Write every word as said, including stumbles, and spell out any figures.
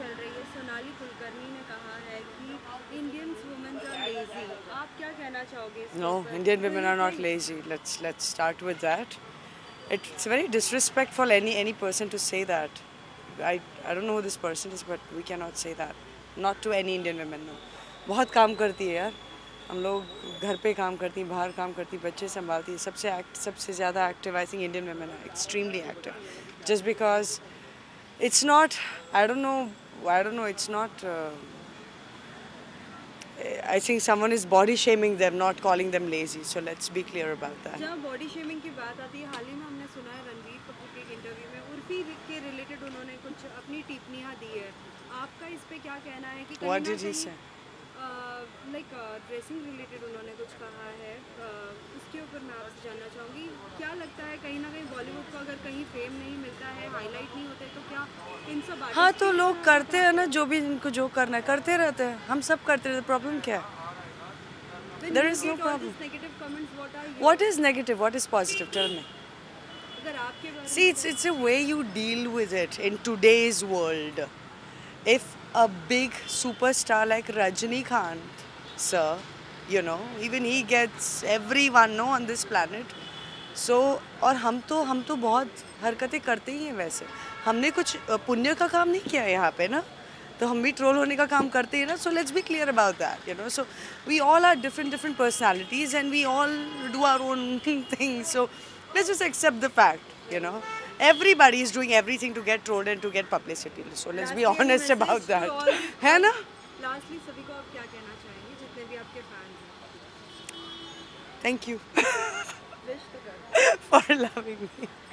चल रही है, सोनाली कुलकर्णी ने कहा है कि इंडियन वुमेन आर लेजी। आप क्या कहना चाहोगे इस No, पर? Indian Do women you are not think lazy. Let's let's start with that. It's very disrespectful any any person to say that. I I don't know who this person is, but we cannot say that. Not to any Indian women. No. बहुत काम करती है यार. हम लोग घर पे काम करती हैं, बाहर काम करती हैं, बच्चे संभालती हैं. सबसे एक्ट सबसे ज़्यादा active I think Indian women are extremely active. Just because it's not, I don't know, I don't know. It's not. Uh, I think someone is body shaming them, not calling them lazy. So let's be clear about that. जहाँ body shaming की बात आती है, हाल ही में हमने सुना है रणबीर कपूर के एक इंटरव्यू में उर्फी के रिलेटेड उन्होंने कुछ अपनी टिप्पणियाँ दी है। आपका इस पे क्या कहना है कि कहीं What ना did he कहीं say? लाइक ड्रेसिंग रिलेटेड उन्होंने कुछ कहा है, uh, उसके ऊपर मैं आपसे जानना चाहूँगी क्या लगता है कहीं ना कहीं बॉलीवुड को अगर कहीं फेम नहीं मिलता है, हाईलाइट नहीं होते, तो क्या इन सब हाँ artist तो की लोग तरह करते हैं ना, जो भी इनको जो करना है करते रहते हैं. हम सब करते रहते हैं. प्रॉब्लम क्या है? when There you is no get all problem. these negative comments, what are your What is negative? What is positive? Tell me. अगर आपके बारे See, में it's it's a way you deal with it in today's world. If a big superstar like Rajinikanth, sir, you know, even he gets everyone no on this planet. So और हम तो हम तो बहुत हरकतें करते ही हैं वैसे. हमने कुछ अ, पुण्य का काम नहीं किया यहाँ पे ना, तो हम भी ट्रोल होने का काम करते हैं ना. So let's be clear about that, you know. So we all are different different personalities and we all do our own thing. So let's just accept the fact, you know. Everybody is doing everything to get trolled and to get publicity. So let's be Lastly, any honest message about to that. all the- है ना? Lastly, सभी को आप क्या कहना चाहेंगे जितने भी आपके फैंस हैं? Thank you Wish to कर for loving me.